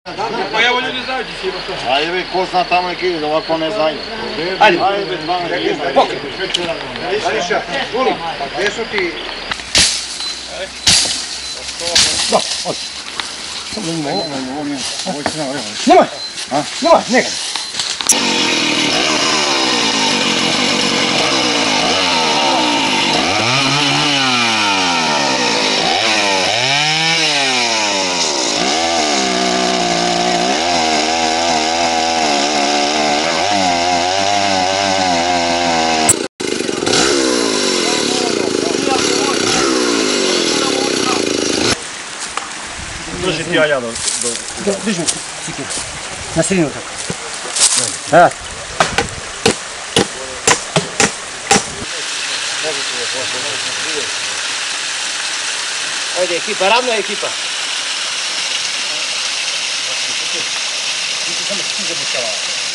Pa evo ljudi znaju ti si ima to. Ajde vi, ko zna tamo neki ide, ovako ne znaju. Ajde, Ajde, dva neki. pokret. Ališa, molim, gdje su ti? Da, odi. Nemoj, neka. Drži ti jaja do... Držim cikiru. Na sredinu tako. Da. Ajde ekipa, ravna ekipa. Nisi samo stiže bušava.